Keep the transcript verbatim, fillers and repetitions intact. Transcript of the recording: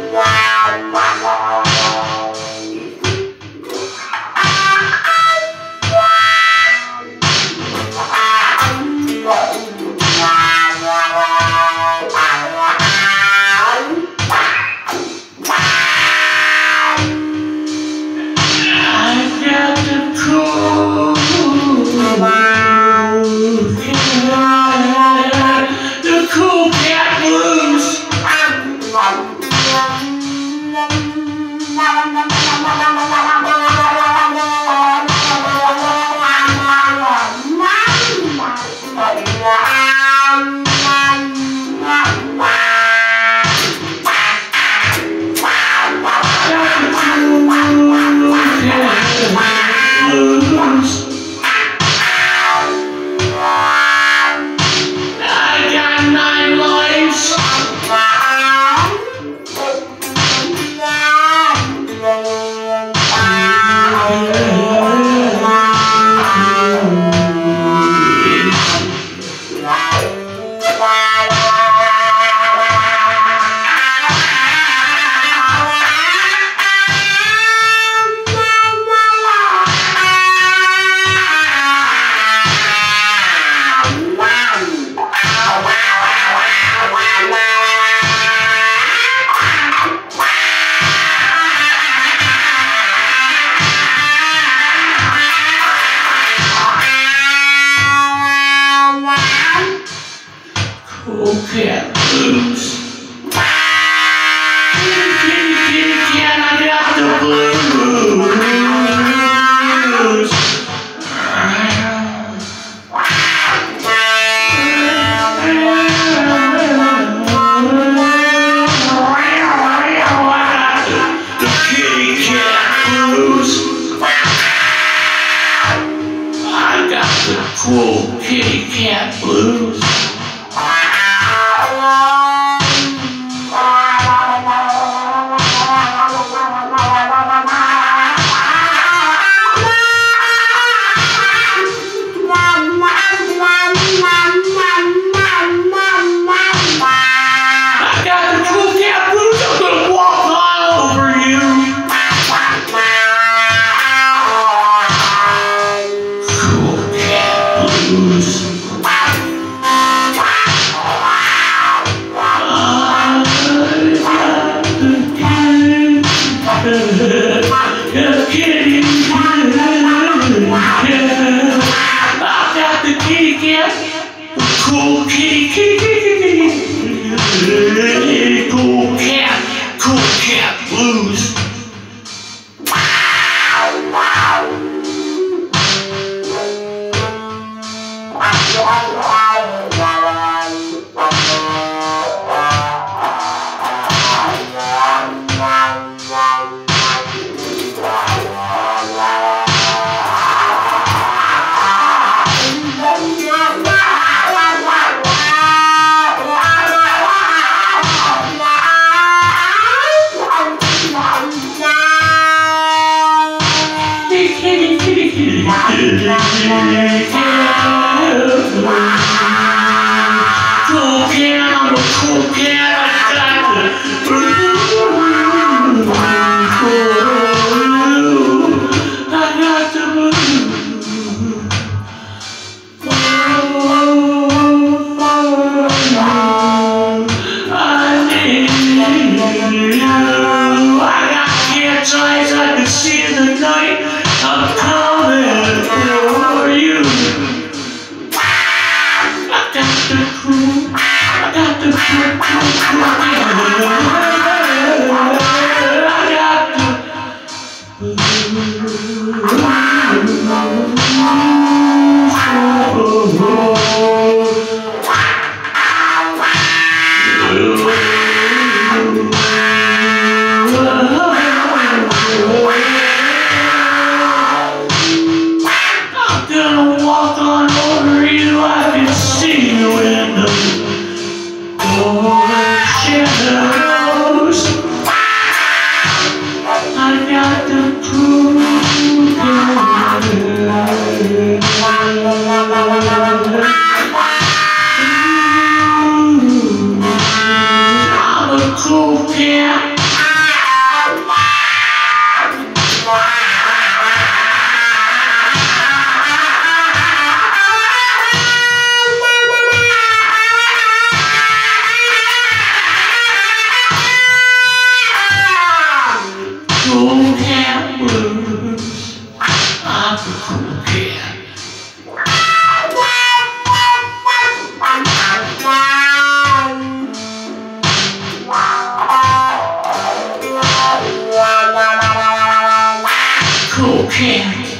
Cat blues. Kitty, kitty, kitty cat, I got the blues. The kitty cat blues. I got the cool kitty cat blues. Kitty, I've got the kitty cat, the cool kitty, kitty, kitty, cool cat, cool cat blues. Cool cat, I'm a cool cat, I got the blue. I got the blue. I need you. I got cat's eyes, I can see in the night. I'm coming for you. cool cat.